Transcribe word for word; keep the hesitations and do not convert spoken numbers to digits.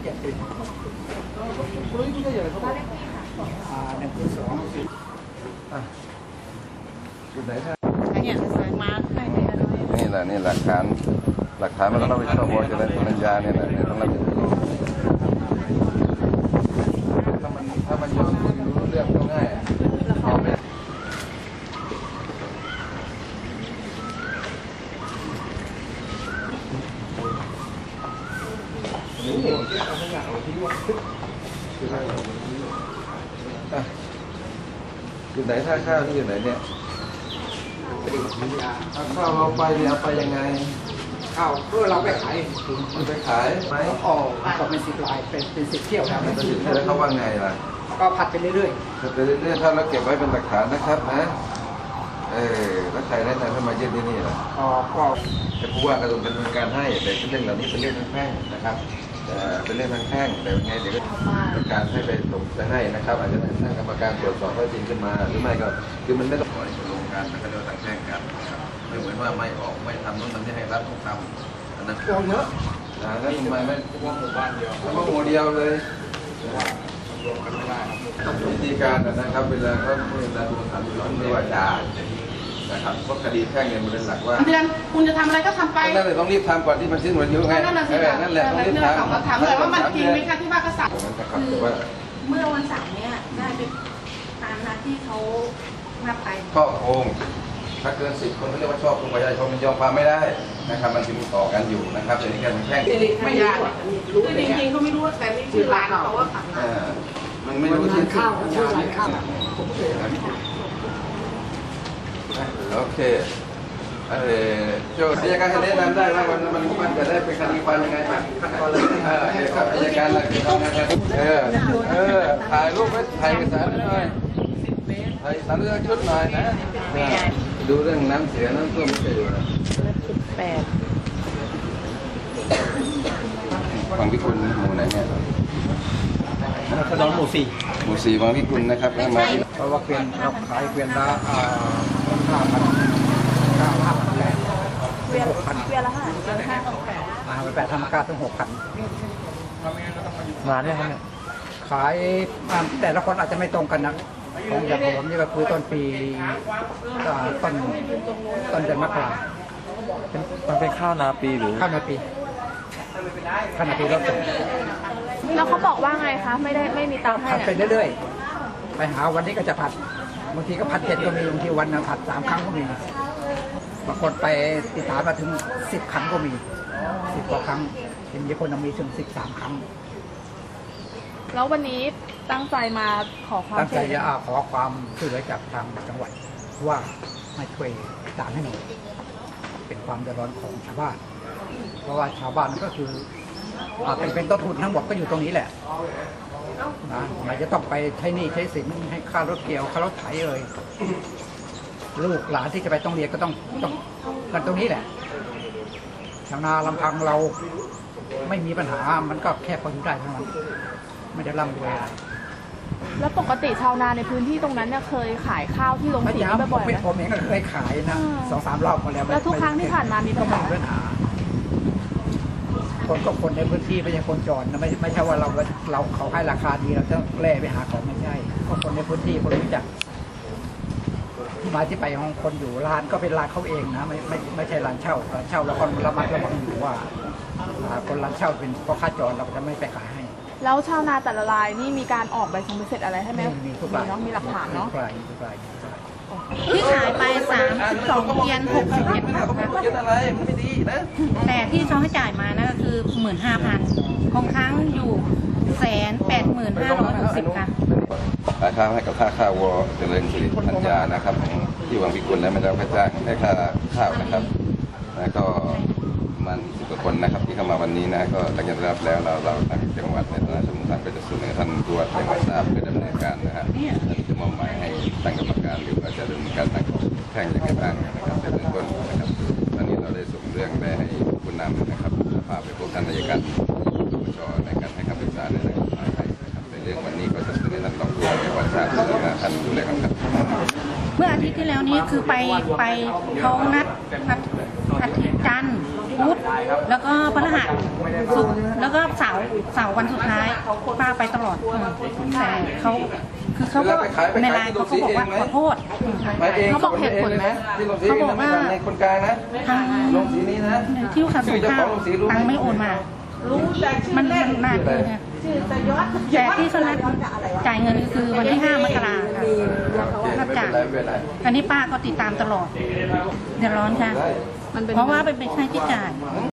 เจ็ดปีอ่าหนึ่งปีสองจุดไหนท่านเนี่ยมาใกล้ๆกันนี่แหละนี่หลักฐานหลักฐานมันต้องรับผิดชอบจะได้ปริญญาเนี่ยแหละต้องรับผิดชอบถ้ามันถ้ามันยอมคุยรู้เรื่องก็ง่ายเอาไปอยู่ไหนท่าข้าวที่อยู่ไหนเนี่ยถ้าข้าวเราไปเนี่ยเอาไปยังไงข้าวเพื่อเราไปขายมันไปขายไหมอ๋อก็เป็นสิบลายเป็นเป็นสิบเที่ยวครับเป็นสิบเที่ยวแล้วเขาว่าไงล่ะก็ผัดไปเรื่อยๆผัดไปเรื่อยๆถ้าเราเก็บไว้เป็นหลักฐานนะครับนะเออแล้วใครแนะนำให้มายื่นที่นี่ล่ะอ๋อก็จะผู้ว่ากระทรวงการเงินการให้แต่เรื่องเหล่านี้เป็นเรื่องทางแพ่งนะครับเป็นเรื่องทางแพ่งแต่ยังไงเดี๋ยวก็การให้ไปส่งไปให้นะครับอาจจะตั้งกรรมการตรวจสอบข้อจริงขึ้นมาหรือไม่ก็คือมันไม่ต้องปล่อยลงการเป็นเรื่องทางแพ่งกันนะครับไม่เหมือนว่าไม่ออกไม่ทำนู้นทำนี่ให้รัฐต้องทำอันนั้นโกงเยอะนะแล้วทำไมไม่ว่าหมู่บ้านเดียวว่าหมู่เดียวเลยรวมกันไม่ได้ครับวิธีการนะครับเวลาเขาเวลาดูทำอยู่ไม่ว่าจ่านะครับเพราะคดีแพ่งเนี่ยมันเป็นหลักว่าเดือนคุณจะทำอะไรก็ทำไปนั่นแหละต้องรีบทำก่อนที่มันสิ้นวันอายุไงนั่นแหละนั่นแหละต้องรีบทำถามเลยว่ามันจริงไหมคะที่ว่ากษัตริย์คือเมื่อวันเสาร์เนี่ยได้ไปตามนัดที่เขานัดไปชอบโกงถ้าเกินสิบคนเขาเรียกว่าชอบโกงประชาชนมันยอมความไม่ได้นะครับมันจะมีต่อกันอยู่นะครับแต่นี่การแพ่งไม่ยากคือจริงๆเขาไม่รู้แต่นี่ชื่อร้านเขาว่าขังมันไม่รู้ชื่อข้าวชื่อร้านข้าวโอเคเออโจทย์อัยการแนะนำได้ว่ามันมันมันจะได้เป็นคดีความยังไงบ้างขั้นตอนเลยเออครับอัยการหลักคือทำงานกันเออเออถ่ายรูปไว้ถ่ายเอกสารหน่อยถ่ายสารเรื่องชุดหน่อยนะดูเรื่องน้ำเสียน้ำท่วมไม่ใช่อยู่นะสิบแปดฟังพิคุณหมู่ไหนเนี่ยถนนหมู่สี่หมู่สี่ฟังพิคุณนะครับมาเพราะว่าเกวียนเราขายเกวียนละห้าพันเก้าห้าพันแปดเกวียนหกพันเกวียนละห้าเกวียนห้าแปดมาไปแปดธรรมกาถึงหกพันมาเนี่ยครับเนี่ยขายแต่ละคนอาจจะไม่ตรงกันนะของอย่างผมนี่ก็คือต้นปีต้นต้นเดือนมกรามันเป็นข้าวนาปีหรือข้าวนาปีข้าวนาปีรถแล้วเขาบอกว่าไงคะไม่ได้ไม่มีตังค์ให้ผัดไปเรื่อยๆไปหาวันนี้ก็จะผัดบางทีก็ผัดเจ็ดก็มีบางทีวันนึงผัดสามครั้งก็มีบางคนไปติดตามมาถึงสิบครั้งก็มีสิบกว่าครั้งมีคนมีถึงสิบสามครั้งแล้ววันนี้ตั้งใจมาขอความตั้งใจจะขอความช่วยเหลือจากทางจังหวัดว่าให้ช่วยตามให้หน่อยเป็นความเดือดร้อนของชาวบ้านเพราะว่าชาวบ้านก็คือเป็นเป็นต้นทุนทั้งหมดก็อยู่ตรงนี้แหละนะไหนจะต้องไปใช้หนี้ใช้สินให้ค่ารถเกี่ยวค่ารถไถเลยลูกหลานที่จะไปต้องเรียนก็ต้องต้องกันตรงนี้แหละชาวนาลำพังเราไม่มีปัญหามันก็แค่พออยู่ได้เท่านั้นไม่ได้ร่ำรวยอะไรแล้วปกติชาวนาในพื้นที่ตรงนั้นเนี่ยเคยขายข้าวที่โรงสีบ่อยๆไหมผมเองก็เคยขายนะสองสามรอบมาแล้วแล้วทุกครั้งที่ผ่านมามีปัญหาคนก็คนในพื้นที่ไม่ใช่คนจรนะไม่ไม่ใช่ว่าเราเราเขาให้ราคาดีเราต้องแล่ไปหาของไม่ใช่ก็คนในพื้นที่คนรู้จักที่มาที่ไปของคนอยู่ร้านก็เป็นร้านเขาเองนะไม่ไม่ไม่ใช่ร้านเช่าร้านเช่าแล้วคนระมัดระวังอยู่ว่าคนร้านเช่าเป็นเพราะค่าจรเราจะไม่ไปขายให้แล้วชาวนาแต่ละรายนี่มีการออกใบสมรสอะไรให้ไหมมีทุกรายเนาะมีหลักฐานเนาะที่ขายไปสามสิบสองเกียนหกสิบเอ็ดค่ะแต่ที่เขาให้จ่ายมานะก็คือหมื่นห้าพันคงค้างอยู่แสนแปดหมื่นห้าร้อยหกสิบค่ะราคาให้กับค่าข้าววอเจริญสิริธัญญานะครับที่วังพิกุลและไม่ได้ค่าจ้างและค่าข้าวนะครับแล้วก็มันสิบกว่าคนนะครับที่เข้ามาวันนี้นะก็หลังจากรับแล้วเราเราทางจังหวัดในฐานะสมุทรสาครก็จะเสนอท่านผู้ว่าจังหวัดทราบเพื่อดำเนินการนะฮะจะมอบหมายให้ตั้งกรรมการหรือว่าจะดำเนินการทางแพ่งอย่างไรบ้างนะครับในเบื้องต้นนะครับตอนนี้เราได้ส่งเรื่องไปให้ผู้นำนะครับพาไปพบท่านอัยการปปชในการให้คำปรึกษาในเรื่องกฎหมายนะครับในเรื่องวันนี้ก็จะเสนอท่านรองผู้ว่าจังหวัดทราบและท่านดูแลครับเมื่ออาทิตย์ที่แล้วนี้คือไปไปเขานัดอาทิตย์จันทร์พุธแล้วก็พฤหัสศุกร์แล้วก็เสาร์เสาร์วันสุดท้ายป้าไปตลอดอืมแต่เขาคือเขาก็ในไลน์เขาก็บอกว่าขอโทษอืมเขาบอกเหตุผลไหมเขาบอกว่าในคนกลางนะทางลงสีนี้นะที่ลูกค้าส่งข้าวตังค์ไม่โอนมา มันมันมากเลยค่ะแต่ที่เขานัดจ่ายเงินคือวันที่ห้ามกราค่ะนัดจ่ายอันนี้ป้าก็ติดตามตลอดเดือดร้อนค่ะ เพราะว่าเป็นค่าใช้จ่าย